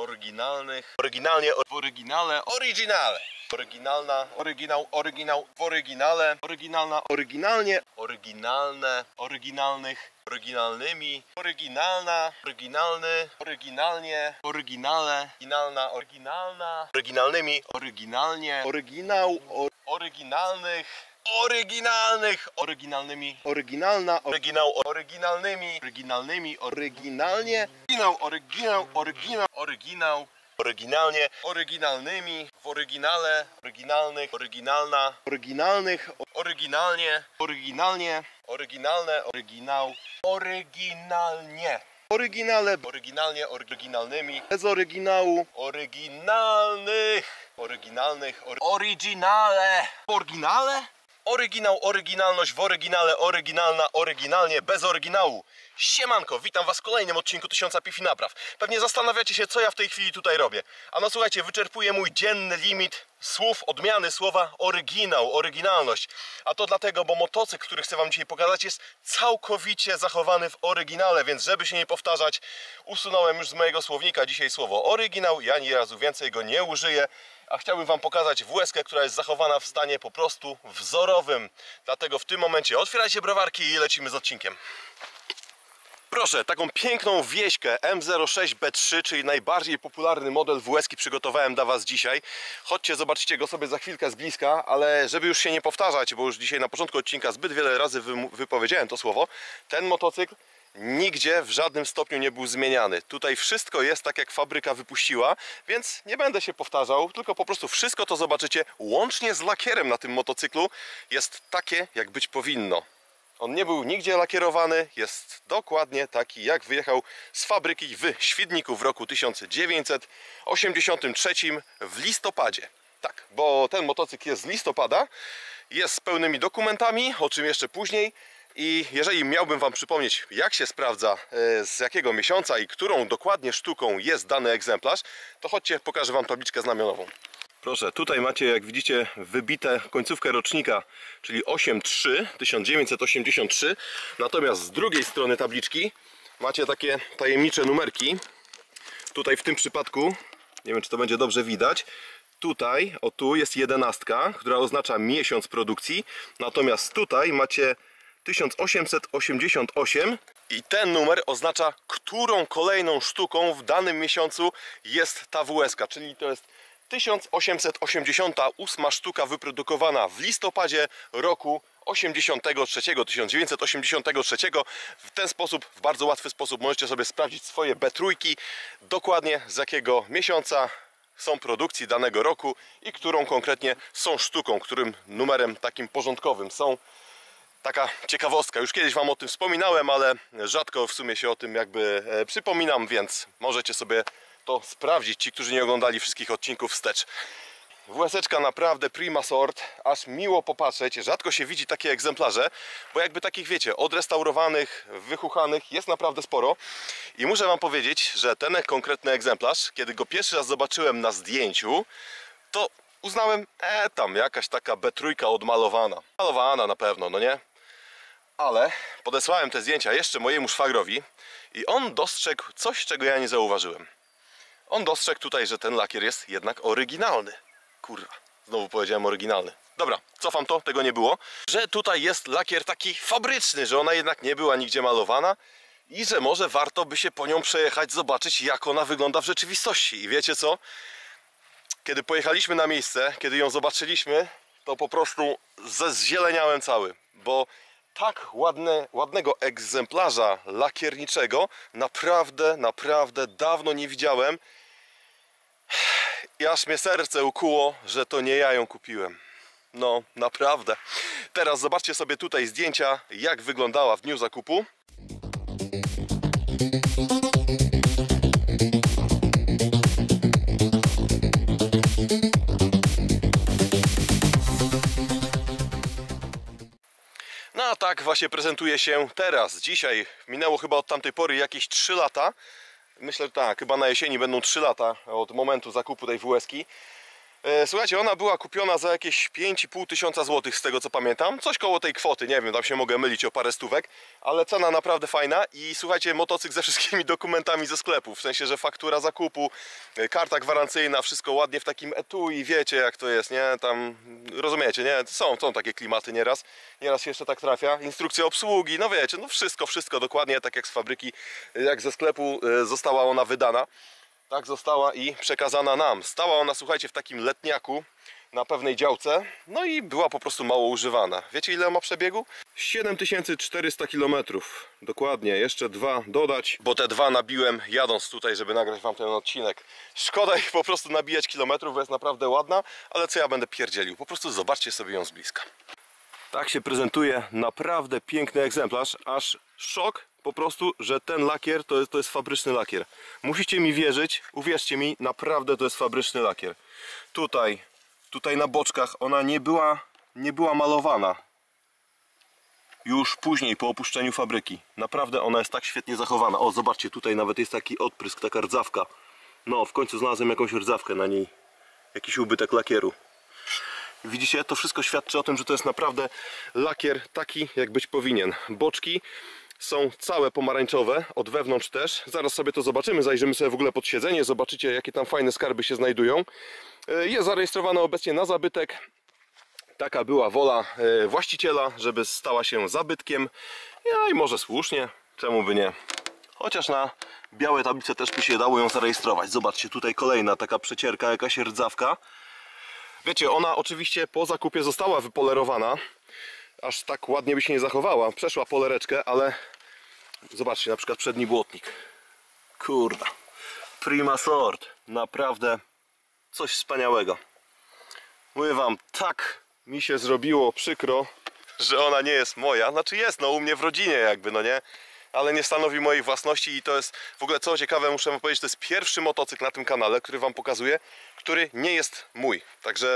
oryginalnych, oryginalnie, w oryginale, oryginale. Oryginalna, oryginał, oryginał, w oryginale, oryginalna, oryginalnie, oryginalne, oryginalnych, oryginalnymi, oryginalna, oryginalny, oryginalnie, oryginale, oryginalna, oryginalna, oryginalnymi, oryginalnie, oryginał, oryginalnych, oryginalnych, oryginalnymi, oryginalna, oryginał, oryginalnymi, oryginalnymi, oryginalnie, oryginał, oryginał, oryginał, oryginał, oryginalnie, oryginalnymi, w oryginale, oryginalnych, oryginalna, oryginalnych, oryginalnie, oryginalnie, oryginalne, oryginał, oryginalnie. Oryginale, oryginalnie, oryginalnymi, bez oryginału, oryginalnych, oryginalnych, oryginale, oryginale, oryginał, oryginalność w oryginale, oryginalna, oryginalnie, bez oryginału. Siemanko, witam was w kolejnym odcinku 1000 Pif i Napraw. Pewnie zastanawiacie się, co ja w tej chwili tutaj robię. A no słuchajcie, wyczerpuję mój dzienny limit słów, odmiany słowa oryginał, oryginalność. A to dlatego, bo motocykl, który chcę wam dzisiaj pokazać, jest całkowicie zachowany w oryginale, więc żeby się nie powtarzać, usunąłem już z mojego słownika dzisiaj słowo oryginał. Ja ani razu więcej go nie użyję. A chciałbym wam pokazać WS-kę, która jest zachowana w stanie po prostu wzorowym. Dlatego w tym momencie otwierajcie browarki i lecimy z odcinkiem. Proszę, taką piękną wieśkę M06B3, czyli najbardziej popularny model WS-ki przygotowałem dla was dzisiaj. Chodźcie, zobaczcie go sobie za chwilkę z bliska, ale żeby już się nie powtarzać, bo już dzisiaj na początku odcinka zbyt wiele razy wypowiedziałem to słowo, ten motocykl nigdzie w żadnym stopniu nie był zmieniany. Tutaj wszystko jest tak, jak fabryka wypuściła, więc nie będę się powtarzał, tylko po prostu wszystko to zobaczycie, łącznie z lakierem na tym motocyklu, jest takie, jak być powinno. On nie był nigdzie lakierowany, jest dokładnie taki, jak wyjechał z fabryki w Świdniku w roku 1983 w listopadzie. Tak, bo ten motocykl jest z listopada, jest z pełnymi dokumentami, o czym jeszcze później. I jeżeli miałbym wam przypomnieć, jak się sprawdza, z jakiego miesiąca i którą dokładnie sztuką jest dany egzemplarz, to chodźcie, pokażę wam tabliczkę znamionową. Proszę, tutaj macie, jak widzicie, wybite końcówkę rocznika, czyli 8.3, 1983. Natomiast z drugiej strony tabliczki macie takie tajemnicze numerki. Tutaj w tym przypadku, nie wiem, czy to będzie dobrze widać, tutaj, o tu jest 11, która oznacza miesiąc produkcji. Natomiast tutaj macie 1888 i ten numer oznacza, którą kolejną sztuką w danym miesiącu jest ta WS-ka, czyli to jest 1888 sztuka wyprodukowana w listopadzie roku 1983. W ten sposób, w bardzo łatwy sposób możecie sobie sprawdzić swoje B3, dokładnie z jakiego miesiąca są produkcji danego roku i którą konkretnie są sztuką, którym numerem takim porządkowym są. Taka ciekawostka, już kiedyś wam o tym wspominałem, ale rzadko w sumie się o tym jakby przypominam, więc możecie sobie to sprawdzić, ci, którzy nie oglądali wszystkich odcinków wstecz. WS-eczka naprawdę prima sort, aż miło popatrzeć, rzadko się widzi takie egzemplarze, bo jakby takich, wiecie, odrestaurowanych, wychuchanych jest naprawdę sporo. I muszę wam powiedzieć, że ten konkretny egzemplarz, kiedy go pierwszy raz zobaczyłem na zdjęciu, to uznałem, tam jakaś taka B3 odmalowana. Malowana na pewno, no nie? Ale podesłałem te zdjęcia jeszcze mojemu szwagrowi i on dostrzegł coś, czego ja nie zauważyłem. On dostrzegł tutaj, że ten lakier jest jednak oryginalny. Kurwa, znowu powiedziałem oryginalny. Dobra, cofam to, tego nie było. Że tutaj jest lakier taki fabryczny, że ona jednak nie była nigdzie malowana i że może warto by się po nią przejechać, zobaczyć, jak ona wygląda w rzeczywistości. I wiecie co? Kiedy pojechaliśmy na miejsce, kiedy ją zobaczyliśmy, to po prostu zzieleniałem cały, bo tak ładnego egzemplarza lakierniczego naprawdę dawno nie widziałem i aż mnie serce ukuło, że to nie ja ją kupiłem. No, naprawdę. Teraz zobaczcie sobie tutaj zdjęcia, jak wyglądała w dniu zakupu. No a tak właśnie prezentuje się teraz, dzisiaj. Minęło chyba od tamtej pory jakieś 3 lata. Myślę, że tak, chyba na jesieni będą 3 lata od momentu zakupu tej WS-ki. Słuchajcie, ona była kupiona za jakieś 5,5 tysiąca złotych, z tego co pamiętam. Coś koło tej kwoty, nie wiem, tam się mogę mylić o parę stówek, ale cena naprawdę fajna i słuchajcie, motocykl ze wszystkimi dokumentami ze sklepu, w sensie, że faktura zakupu, karta gwarancyjna, wszystko ładnie w takim etui, wiecie jak to jest, nie? Tam, rozumiecie, nie? Są takie klimaty nieraz się jeszcze tak trafia. Instrukcja obsługi, no wiecie, no wszystko dokładnie tak jak z fabryki, jak ze sklepu została ona wydana. Tak została i przekazana nam. Stała ona, słuchajcie, w takim letniaku na pewnej działce, no i była po prostu mało używana. Wiecie ile ma przebiegu? 7400 km. Dokładnie, jeszcze 2 dodać, bo te 2 nabiłem jadąc tutaj, żeby nagrać wam ten odcinek. Szkoda ich po prostu nabijać kilometrów, bo jest naprawdę ładna, ale co ja będę pierdzielił? Po prostu zobaczcie sobie ją z bliska. Tak się prezentuje naprawdę piękny egzemplarz, aż szok po prostu, że ten lakier to jest fabryczny lakier. Musicie mi wierzyć, uwierzcie mi, naprawdę to jest fabryczny lakier. Tutaj na boczkach ona nie była malowana. Już później, po opuszczeniu fabryki. Naprawdę ona jest tak świetnie zachowana. O, zobaczcie, tutaj nawet jest taki odprysk, taka rdzawka. No, w końcu znalazłem jakąś rdzawkę na niej. Jakiś ubytek lakieru. Widzicie, to wszystko świadczy o tym, że to jest naprawdę lakier taki, jak być powinien. Boczki są całe pomarańczowe, od wewnątrz też. Zaraz sobie to zobaczymy, zajrzymy sobie w ogóle pod siedzenie, zobaczycie jakie tam fajne skarby się znajdują. Jest zarejestrowana obecnie na zabytek. Taka była wola właściciela, żeby stała się zabytkiem. Ja i może słusznie, czemu by nie. Chociaż na białe tablice też by się dało ją zarejestrować. Zobaczcie, tutaj kolejna taka przecierka, jakaś rdzawka. Wiecie, ona oczywiście po zakupie została wypolerowana. Aż tak ładnie by się nie zachowała. Przeszła polereczkę, ale zobaczcie, na przykład przedni błotnik. Kurda. Prima sort. Naprawdę coś wspaniałego. Mówię wam, tak mi się zrobiło przykro, że ona nie jest moja. Znaczy jest, no u mnie w rodzinie jakby, no nie? Ale nie stanowi mojej własności i to jest w ogóle co ciekawe, muszę wam powiedzieć, to jest pierwszy motocykl na tym kanale, który wam pokazuję, który nie jest mój. Także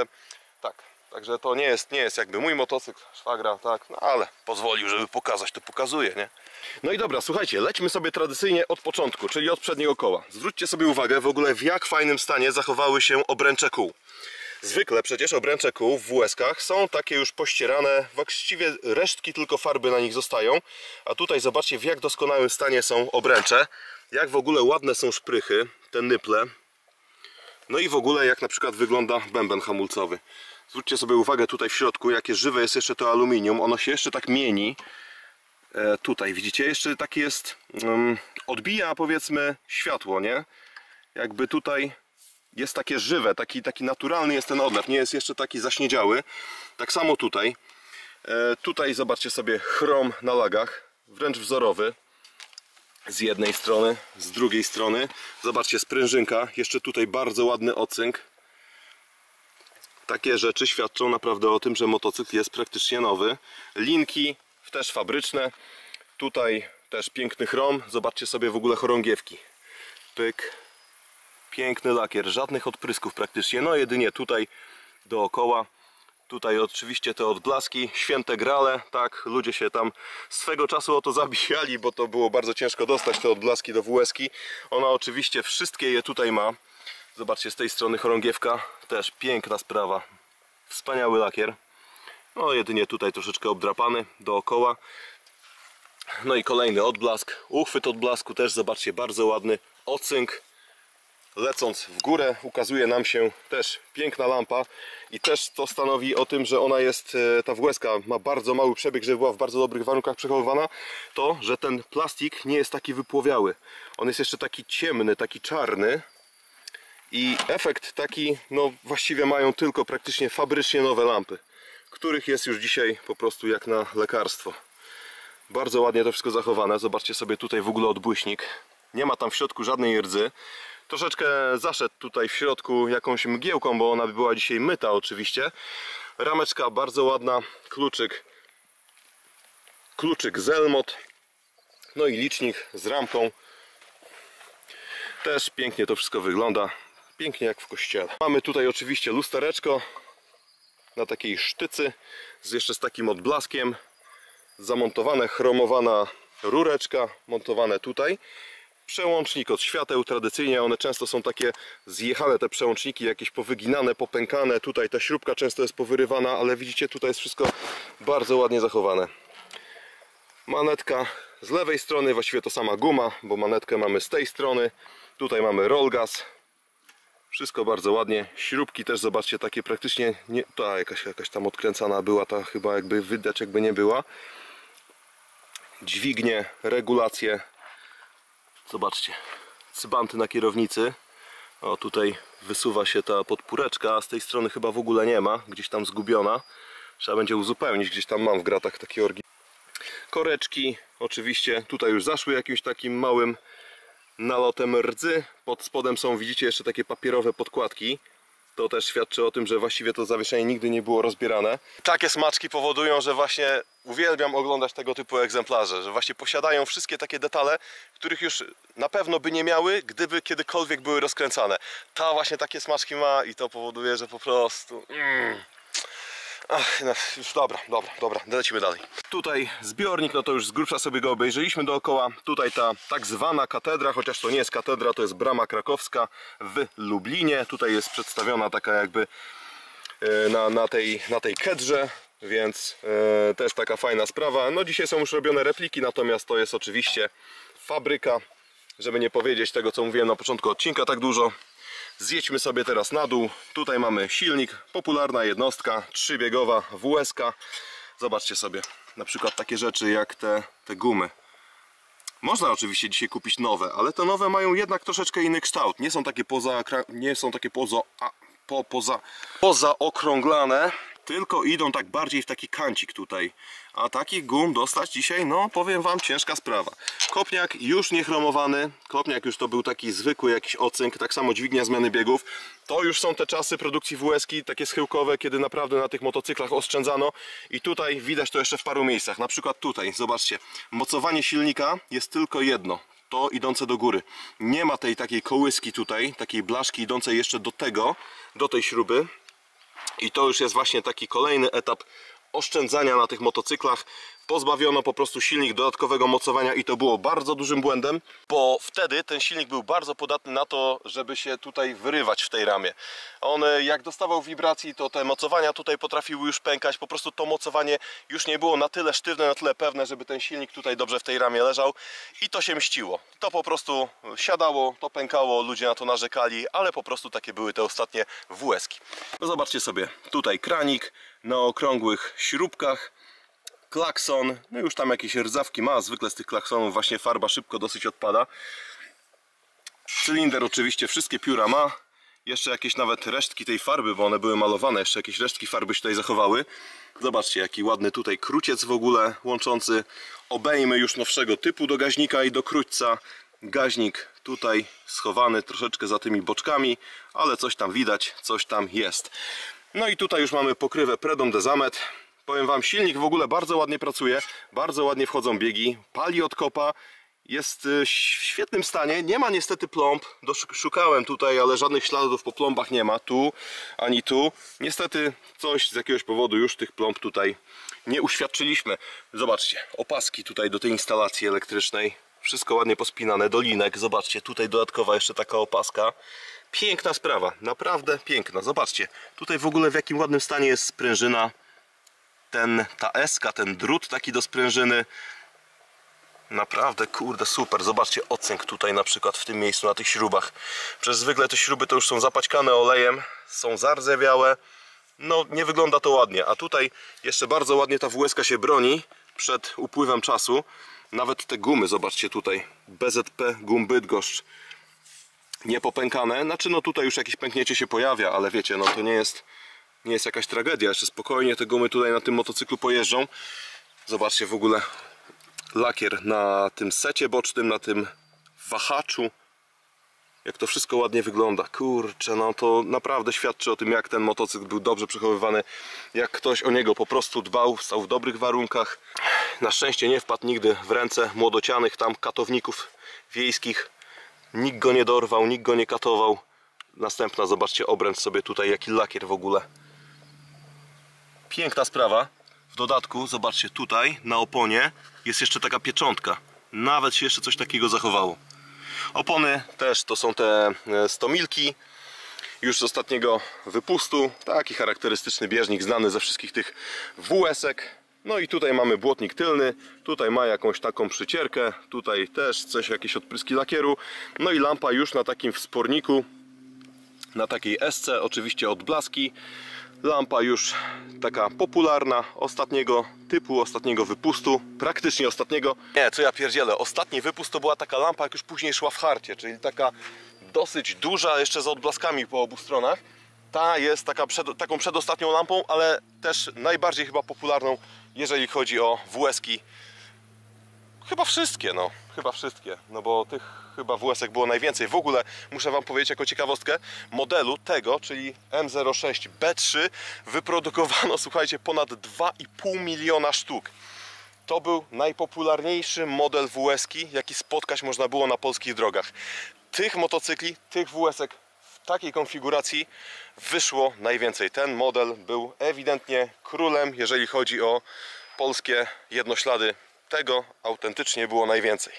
to nie jest jakby mój motocykl, szwagra, tak, no ale pozwolił, żeby pokazać, to pokazuje, nie? No i dobra, słuchajcie, lećmy sobie tradycyjnie od początku, czyli od przedniego koła. Zwróćcie sobie uwagę w ogóle w jak fajnym stanie zachowały się obręcze kół. Zwykle przecież obręcze kół w WS-kach są takie już pościerane, właściwie resztki tylko farby na nich zostają. A tutaj zobaczcie w jak doskonałym stanie są obręcze, jak w ogóle ładne są szprychy, te nyple. No i w ogóle jak na przykład wygląda bęben hamulcowy. Zwróćcie sobie uwagę tutaj w środku, jakie żywe jest jeszcze to aluminium, ono się jeszcze tak mieni. Tutaj widzicie, jeszcze takie jest, odbija powiedzmy światło, nie? Jakby tutaj jest takie żywe, taki naturalny jest ten odlew, nie jest jeszcze taki zaśniedziały. Tak samo tutaj. Tutaj zobaczcie sobie chrom na lagach, wręcz wzorowy. Z jednej strony, z drugiej strony. Zobaczcie, sprężynka, jeszcze tutaj bardzo ładny ocynk. Takie rzeczy świadczą naprawdę o tym, że motocykl jest praktycznie nowy. Linki też fabryczne. Tutaj też piękny chrom. Zobaczcie sobie w ogóle chorągiewki. Pyk. Piękny lakier, żadnych odprysków praktycznie, no jedynie tutaj dookoła. Tutaj oczywiście te odblaski, święte grale, tak, ludzie się tam swego czasu o to zabijali, bo to było bardzo ciężko dostać te odblaski do WS-ki. Ona oczywiście wszystkie je tutaj ma. Zobaczcie, z tej strony chorągiewka, też piękna sprawa, wspaniały lakier. No jedynie tutaj troszeczkę obdrapany dookoła. No i kolejny odblask, uchwyt odblasku też, zobaczcie, bardzo ładny ocynk. Lecąc w górę ukazuje nam się też piękna lampa i też to stanowi o tym, że ona jest, ta WS-ka ma bardzo mały przebieg, żeby była w bardzo dobrych warunkach przechowywana, to, że ten plastik nie jest taki wypłowiały. On jest jeszcze taki ciemny, taki czarny i efekt taki, no właściwie mają tylko praktycznie fabrycznie nowe lampy, których jest już dzisiaj po prostu jak na lekarstwo. Bardzo ładnie to wszystko zachowane, zobaczcie sobie tutaj w ogóle odbłyśnik, nie ma tam w środku żadnej rdzy. Troszeczkę zaszedł tutaj w środku jakąś mgiełką, bo ona była dzisiaj myta oczywiście. Rameczka bardzo ładna, kluczyk Zelmot. No i licznik z ramką. Też pięknie to wszystko wygląda. Pięknie jak w kościele. Mamy tutaj oczywiście lustereczko na takiej sztycy, jeszcze z takim odblaskiem. Zamontowane chromowana rureczka, montowane tutaj. Przełącznik od świateł, tradycyjnie one często są takie zjechane, te przełączniki jakieś powyginane, popękane. Tutaj ta śrubka często jest powyrywana, ale widzicie, tutaj jest wszystko bardzo ładnie zachowane. Manetka z lewej strony, właściwie to sama guma, bo manetkę mamy z tej strony. Tutaj mamy roll gas. Wszystko bardzo ładnie. Śrubki też, zobaczcie, takie praktycznie nie, ta jakaś tam odkręcana była, ta chyba jakby wydać jakby nie była. Dźwignie, regulacje. Zobaczcie, cybanty na kierownicy. O, tutaj wysuwa się ta podpóreczka, a z tej strony chyba w ogóle nie ma, gdzieś tam zgubiona. Trzeba będzie uzupełnić, gdzieś tam mam w gratach takie koreczki. Oczywiście tutaj już zaszły jakimś takim małym nalotem rdzy. Pod spodem są, widzicie, jeszcze takie papierowe podkładki. To też świadczy o tym, że właściwie to zawieszenie nigdy nie było rozbierane. Takie smaczki powodują, że właśnie uwielbiam oglądać tego typu egzemplarze, że właśnie posiadają wszystkie takie detale, których już na pewno by nie miały, gdyby kiedykolwiek były rozkręcane. Ta właśnie takie smaczki ma i to powoduje, że po prostu... Ach, no już dobra, lecimy dalej. Tutaj zbiornik, no to już z grubsza sobie go obejrzeliśmy dookoła. Tutaj ta tak zwana katedra, chociaż to nie jest katedra, to jest brama krakowska w Lublinie. Tutaj jest przedstawiona taka jakby na tej kedrze, więc też taka fajna sprawa. No dzisiaj są już robione repliki, natomiast to jest oczywiście fabryka, żeby nie powiedzieć tego, co mówiłem na początku odcinka tak dużo. Zjedźmy sobie teraz na dół. Tutaj mamy silnik, popularna jednostka, 3-biegowa WSK. Zobaczcie sobie, na przykład takie rzeczy jak te gumy. Można oczywiście dzisiaj kupić nowe, ale te nowe mają jednak troszeczkę inny kształt. Nie są takie pozaokrąglane, tylko idą tak bardziej w taki kancik tutaj. A takich gum dostać dzisiaj, no powiem wam, ciężka sprawa. Kopniak już nie chromowany, kopniak już to był taki zwykły jakiś ocynk, tak samo dźwignia zmiany biegów. To już są te czasy produkcji WSK, takie schyłkowe, kiedy naprawdę na tych motocyklach oszczędzano. I tutaj widać to jeszcze w paru miejscach, na przykład tutaj, zobaczcie, mocowanie silnika jest tylko jedno. To idące do góry. Nie ma tej takiej kołyski tutaj, takiej blaszki idącej jeszcze do tej śruby. I to już jest właśnie taki kolejny etap oszczędzania na tych motocyklach. Pozbawiono po prostu silnik dodatkowego mocowania i to było bardzo dużym błędem, bo wtedy ten silnik był bardzo podatny na to, żeby się tutaj wyrywać w tej ramie. On jak dostawał wibracji, to te mocowania tutaj potrafiły już pękać, po prostu to mocowanie już nie było na tyle sztywne, na tyle pewne, żeby ten silnik tutaj dobrze w tej ramie leżał i to się mściło. To po prostu siadało, to pękało, ludzie na to narzekali, ale po prostu takie były te ostatnie WSki. No zobaczcie sobie, tutaj kranik na okrągłych śrubkach. Klakson, no już tam jakieś rdzawki ma, zwykle z tych klaksonów właśnie farba szybko dosyć odpada. Cylinder oczywiście wszystkie pióra ma, jeszcze jakieś nawet resztki tej farby, bo one były malowane, jeszcze jakieś resztki farby się tutaj zachowały. Zobaczcie, jaki ładny tutaj króciec w ogóle łączący obejmy już nowszego typu do gaźnika i do króćca. Gaźnik tutaj schowany troszeczkę za tymi boczkami, ale coś tam widać, coś tam jest. No i tutaj już mamy pokrywę Predom Dezamet. Powiem wam, silnik w ogóle bardzo ładnie pracuje, bardzo ładnie wchodzą biegi, pali od kopa, jest w świetnym stanie, nie ma niestety plomb, szukałem tutaj, ale żadnych śladów po plombach nie ma, tu ani tu. Niestety coś z jakiegoś powodu już tych plomb tutaj nie uświadczyliśmy. Zobaczcie, opaski tutaj do tej instalacji elektrycznej, wszystko ładnie pospinane, do linek, zobaczcie, tutaj dodatkowa jeszcze taka opaska. Piękna sprawa, naprawdę piękna, zobaczcie, tutaj w ogóle w jakim ładnym stanie jest sprężyna. Ta eska, ten drut taki do sprężyny, naprawdę kurde super. Zobaczcie ocynk tutaj na przykład w tym miejscu na tych śrubach. Przecież zwykle te śruby to już są zapaćkane olejem, są zardzewiałe, no nie wygląda to ładnie, a tutaj jeszcze bardzo ładnie ta WSK się broni przed upływem czasu. Nawet te gumy, zobaczcie tutaj, BZP Gum Bydgoszcz, nie popękane, znaczy no tutaj już jakieś pęknięcie się pojawia, ale wiecie, no to nie jest jakaś tragedia, jeszcze spokojnie te gumy tutaj na tym motocyklu pojeżdżą. Zobaczcie w ogóle lakier na tym secie bocznym, na tym wahaczu, jak to wszystko ładnie wygląda. Kurczę, no to naprawdę świadczy o tym, jak ten motocykl był dobrze przechowywany, jak ktoś o niego po prostu dbał, stał w dobrych warunkach. Na szczęście nie wpadł nigdy w ręce młodocianych tam katowników wiejskich, nikt go nie dorwał, nikt go nie katował. Następna, zobaczcie, obręcz sobie tutaj, jaki lakier w ogóle. Piękna sprawa. W dodatku, zobaczcie, tutaj na oponie jest jeszcze taka pieczątka. Nawet się jeszcze coś takiego zachowało. Opony też to są te 100 milki. Już z ostatniego wypustu, taki charakterystyczny bieżnik znany ze wszystkich tych WS-ek. No i tutaj mamy błotnik tylny, tutaj ma jakąś taką przycierkę, tutaj też coś, jakieś odpryski lakieru. No i lampa już na takim wsporniku, na takiej SC, oczywiście odblaski. Lampa już taka popularna, ostatniego typu, ostatniego wypustu, praktycznie ostatniego. Nie, co ja pierdzielę, ostatni wypust to była taka lampa, jak już później szła w harcie, czyli taka dosyć duża, jeszcze z odblaskami po obu stronach. Ta jest taką przedostatnią lampą, ale też najbardziej chyba popularną, jeżeli chodzi o WS-ki. Chyba wszystkie, no bo tych chyba WS-ek było najwięcej. W ogóle muszę wam powiedzieć jako ciekawostkę, modelu tego, czyli M06B3 wyprodukowano, słuchajcie, ponad 2,5 miliona sztuk. To był najpopularniejszy model WS-ki, jaki spotkać można było na polskich drogach. Tych motocykli, tych WS-ek w takiej konfiguracji wyszło najwięcej. Ten model był ewidentnie królem, jeżeli chodzi o polskie jednoślady. Tego autentycznie było najwięcej.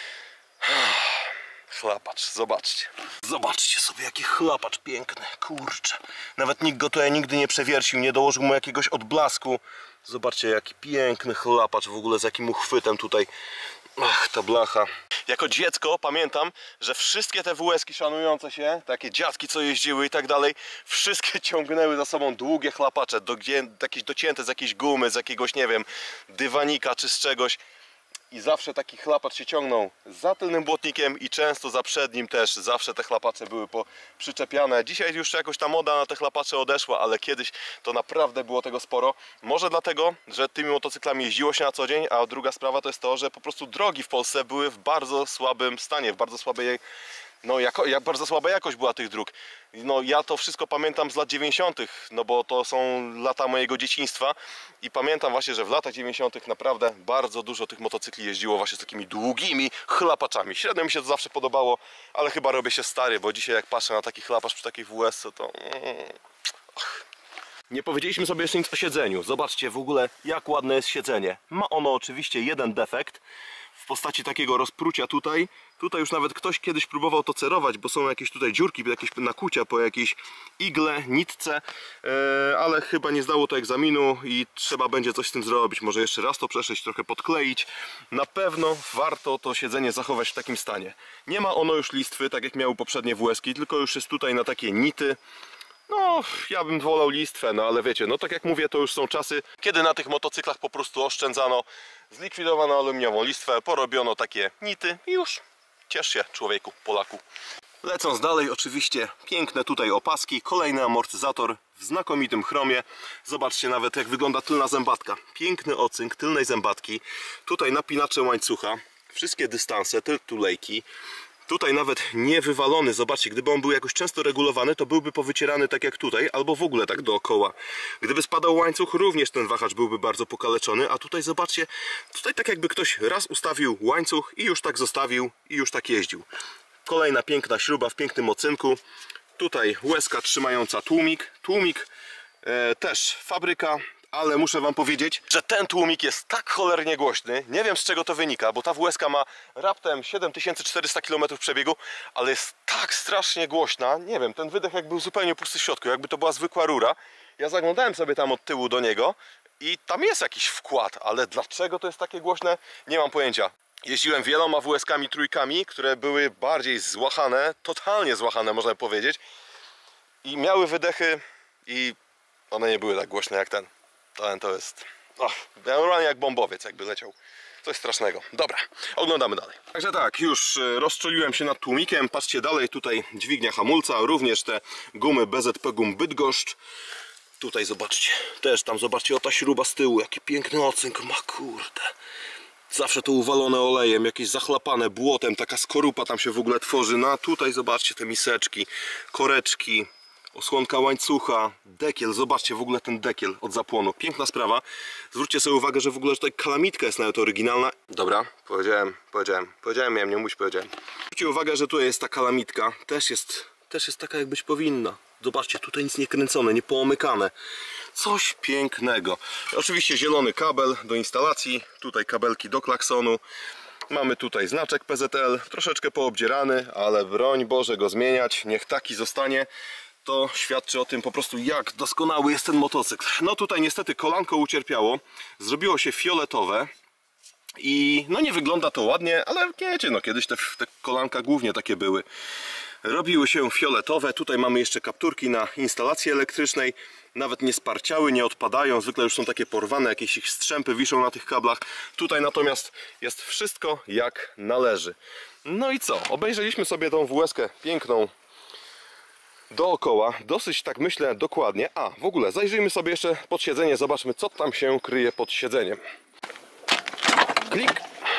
Chlapacz, zobaczcie. Zobaczcie sobie, jaki chlapacz piękny, kurczę. Nawet nikt go tutaj nigdy nie przewiercił, nie dołożył mu jakiegoś odblasku. Zobaczcie, jaki piękny chlapacz, w ogóle z jakim uchwytem tutaj. Ach, ta blacha. Jako dziecko pamiętam, że wszystkie te WS-ki szanujące się, takie dziadki, co jeździły i tak dalej, wszystkie ciągnęły za sobą długie chlapacze, jakieś docięte z jakiejś gumy, z jakiegoś, nie wiem, dywanika czy z czegoś. I zawsze taki chlapacz się ciągnął za tylnym błotnikiem i często za przednim też. Zawsze te chlapacze były przyczepiane. Dzisiaj już jakoś ta moda na te chlapacze odeszła, ale kiedyś to naprawdę było tego sporo. Może dlatego, że tymi motocyklami jeździło się na co dzień, a druga sprawa to jest to, że po prostu drogi w Polsce były w bardzo słabym stanie, w bardzo słabej... No bardzo słaba jakość była tych dróg. No ja to wszystko pamiętam z lat 90., no bo to są lata mojego dzieciństwa i pamiętam właśnie, że w latach 90. naprawdę bardzo dużo tych motocykli jeździło właśnie z takimi długimi chlapaczami. Średnio mi się to zawsze podobało, ale chyba robię się stary, bo dzisiaj jak patrzę na taki chlapacz przy takiej WS, to... Nie powiedzieliśmy sobie jeszcze nic o siedzeniu. Zobaczcie w ogóle, jak ładne jest siedzenie. Ma ono oczywiście jeden defekt w postaci takiego rozprucia tutaj. Tutaj już nawet ktoś kiedyś próbował to cerować, bo są jakieś tutaj dziurki, jakieś nakucia po jakiejś igle, nitce, ale chyba nie zdało to egzaminu i trzeba będzie coś z tym zrobić. Może jeszcze raz to przeszyć, trochę podkleić. Na pewno warto to siedzenie zachować w takim stanie. Nie ma ono już listwy, tak jak miały poprzednie WS-ki, tylko już jest tutaj na takie nity. No, ja bym wolał listwę, no ale wiecie, no tak jak mówię, to już są czasy, kiedy na tych motocyklach po prostu oszczędzano, zlikwidowano aluminiową listwę, porobiono takie nity i już ciesz się, człowieku, Polaku. Lecąc dalej, oczywiście piękne tutaj opaski, kolejny amortyzator w znakomitym chromie. Zobaczcie nawet, jak wygląda tylna zębatka. Piękny ocynk tylnej zębatki. Tutaj napinacze łańcucha, wszystkie dystanse, tulejki. Tutaj nawet nie wywalony, zobaczcie, gdyby on był jakoś często regulowany, to byłby powycierany tak jak tutaj, albo w ogóle tak dookoła. Gdyby spadał łańcuch, również ten wahacz byłby bardzo pokaleczony, a tutaj zobaczcie, tutaj tak jakby ktoś raz ustawił łańcuch i już tak zostawił i już tak jeździł. Kolejna piękna śruba w pięknym ocynku. Tutaj łezka trzymająca tłumik. Tłumik też fabryka. Ale muszę wam powiedzieć, że ten tłumik jest tak cholernie głośny. Nie wiem, z czego to wynika, bo ta WS-ka ma raptem 7400 km przebiegu, ale jest tak strasznie głośna. Nie wiem, ten wydech jak był zupełnie pusty w środku, jakby to była zwykła rura. Ja zaglądałem sobie tam od tyłu do niego i tam jest jakiś wkład, ale dlaczego to jest takie głośne? Nie mam pojęcia. Jeździłem wieloma WS-kami trójkami, które były bardziej złachane, totalnie złachane można powiedzieć. I miały wydechy i one nie były tak głośne jak ten. Ten to jest normalnie jak bombowiec jakby leciał. Coś strasznego. Dobra, oglądamy dalej. Także tak, już rozczuliłem się nad tłumikiem. Patrzcie dalej, tutaj dźwignia hamulca, również te gumy BZP Gum Bydgoszcz. Tutaj zobaczcie, też tam zobaczcie, o ta śruba z tyłu, jaki piękny ocynk ma, kurde. Zawsze to uwalone olejem, jakieś zachlapane błotem, taka skorupa tam się w ogóle tworzy. No a tutaj zobaczcie te miseczki, koreczki. Osłonka łańcucha, dekiel, zobaczcie w ogóle ten dekiel od zapłonu, piękna sprawa. Zwróćcie sobie uwagę, że w ogóle tutaj kalamitka jest nawet oryginalna. Dobra, powiedziałem, miałem nie mówić, powiedziałem. Zwróćcie uwagę, że tutaj jest ta kalamitka, też jest taka jak być powinna. Zobaczcie, tutaj nic nie kręcone, nie poomykane. Coś pięknego. Oczywiście zielony kabel do instalacji, tutaj kabelki do klaksonu. Mamy tutaj znaczek PZL, troszeczkę poobdzierany, ale broń Boże go zmieniać, niech taki zostanie. To świadczy o tym po prostu, jak doskonały jest ten motocykl. No tutaj niestety kolanko ucierpiało, zrobiło się fioletowe i no nie wygląda to ładnie, ale wiecie, no kiedyś te kolanka głównie takie były. Robiły się fioletowe, tutaj mamy jeszcze kapturki na instalacji elektrycznej, nawet nie sparciały, nie odpadają, zwykle już są takie porwane, jakieś ich strzępy wiszą na tych kablach. Tutaj natomiast jest wszystko jak należy. No i co? Obejrzeliśmy sobie tą WS-kę piękną dookoła, dosyć tak myślę dokładnie. A w ogóle zajrzyjmy sobie jeszcze pod siedzenie, zobaczmy co tam się kryje pod siedzeniem. Klik.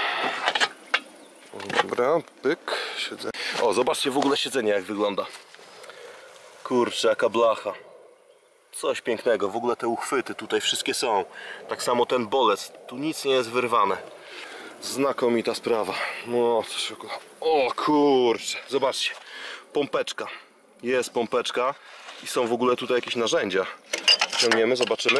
Dobra, pyk, siedzenie. O, zobaczcie w ogóle siedzenie jak wygląda. Kurczę, jaka blacha. Coś pięknego, w ogóle te uchwyty tutaj wszystkie są. Tak samo ten bolec, tu nic nie jest wyrwane. Znakomita sprawa. O kurczę, zobaczcie. Pompeczka. Jest pompeczka i są w ogóle tutaj jakieś narzędzia. Ciągniemy, zobaczymy.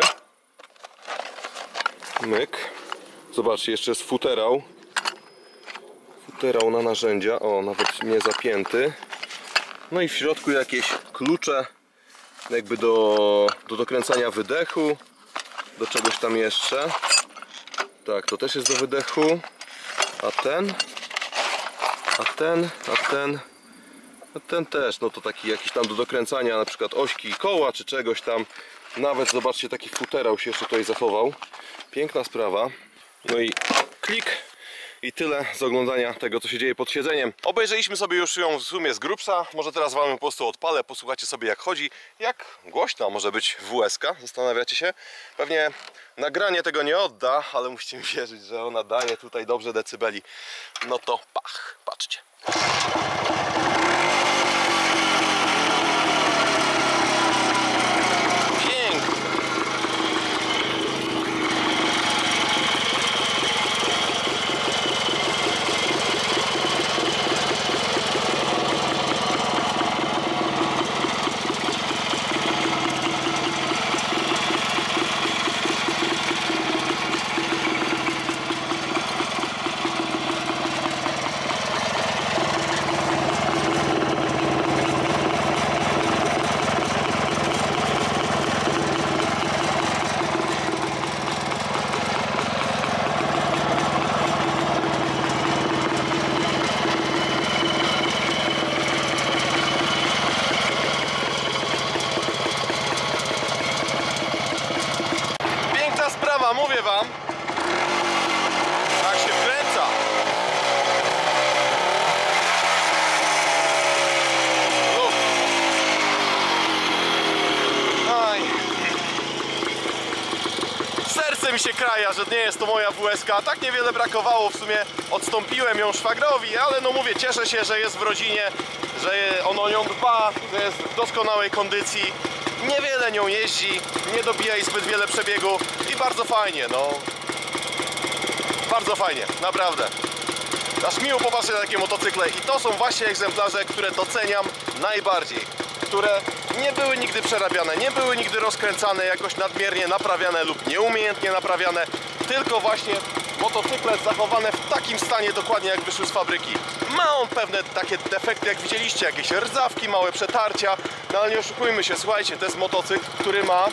Myk. Zobaczcie, jeszcze jest futerał. Futerał na narzędzia. O, nawet nie zapięty. No i w środku jakieś klucze. Jakby do dokręcania wydechu. Do czegoś tam jeszcze. Tak, to też jest do wydechu. A ten? A ten też, no to taki jakiś tam do dokręcania na przykład ośki koła czy czegoś tam. Nawet zobaczcie, taki futerał się jeszcze tutaj zachował. Piękna sprawa. No i klik. I tyle z oglądania tego, co się dzieje pod siedzeniem. Obejrzeliśmy sobie już ją w sumie z grubsza. Może teraz wam po prostu odpalę, posłuchajcie sobie jak chodzi. Jak głośna może być WS-ka, zastanawiacie się. Pewnie nagranie tego nie odda, ale musicie mi wierzyć, że ona daje tutaj dobrze decybeli. No to pach, patrzcie. Mówię wam, tak się wkręca. Aj. Serce mi się kraja, że nie jest to moja WS-ka. Tak niewiele brakowało, w sumie odstąpiłem ją szwagrowi, ale no mówię, cieszę się, że jest w rodzinie, że on o nią dba, że jest w doskonałej kondycji. Niewiele nią jeździ, nie dobija jej zbyt wiele przebiegu i bardzo fajnie, no. Bardzo fajnie, naprawdę. Aż miło popatrzeć na takie motocykle i to są właśnie egzemplarze, które doceniam najbardziej. Które nie były nigdy przerabiane, nie były nigdy rozkręcane, jakoś nadmiernie naprawiane lub nieumiejętnie naprawiane. Tylko właśnie motocykle zachowane w takim stanie dokładnie jak wyszły z fabryki. Ma on pewne takie defekty, jak widzieliście, jakieś rdzawki, małe przetarcia, no ale nie oszukujmy się, słuchajcie, to jest motocykl, który ma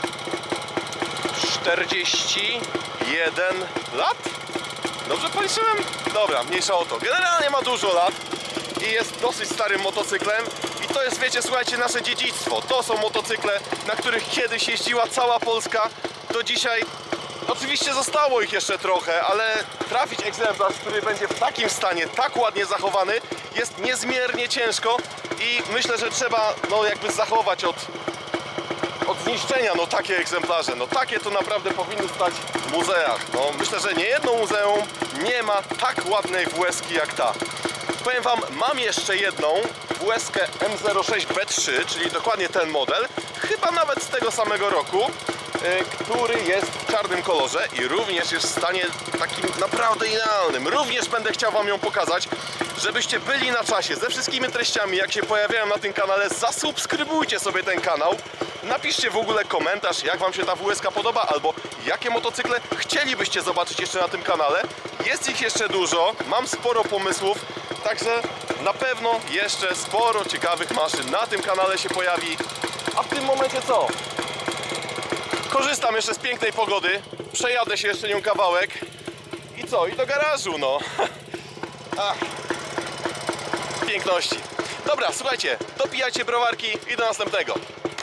41 lat? Dobrze policzyłem? Dobra, mniejsza o to. Generalnie ma dużo lat i jest dosyć starym motocyklem i to jest, wiecie, słuchajcie, nasze dziedzictwo. To są motocykle, na których kiedyś jeździła cała Polska, do dzisiaj. Oczywiście zostało ich jeszcze trochę, ale trafić egzemplarz, który będzie w takim stanie, tak ładnie zachowany, jest niezmiernie ciężko i myślę, że trzeba no jakby zachować od zniszczenia no takie egzemplarze. No takie to naprawdę powinny stać w muzeach. No myślę, że nie jedno muzeum nie ma tak ładnej WS-ki jak ta. Powiem wam, mam jeszcze jedną WS-kę M06B3, czyli dokładnie ten model, chyba nawet z tego samego roku. który jest w czarnym kolorze i również jest w stanie takim naprawdę idealnym. Również będę chciał wam ją pokazać, żebyście byli na czasie ze wszystkimi treściami, jak się pojawiają na tym kanale. Zasubskrybujcie sobie ten kanał. Napiszcie w ogóle komentarz, jak wam się ta WSK podoba, albo jakie motocykle chcielibyście zobaczyć jeszcze na tym kanale. Jest ich jeszcze dużo, mam sporo pomysłów, także na pewno jeszcze sporo ciekawych maszyn na tym kanale się pojawi. A w tym momencie co? Korzystam jeszcze z pięknej pogody, przejadę się jeszcze nią kawałek i co? I do garażu, no. Ach. Piękności. Dobra, słuchajcie, dopijajcie browarki i do następnego.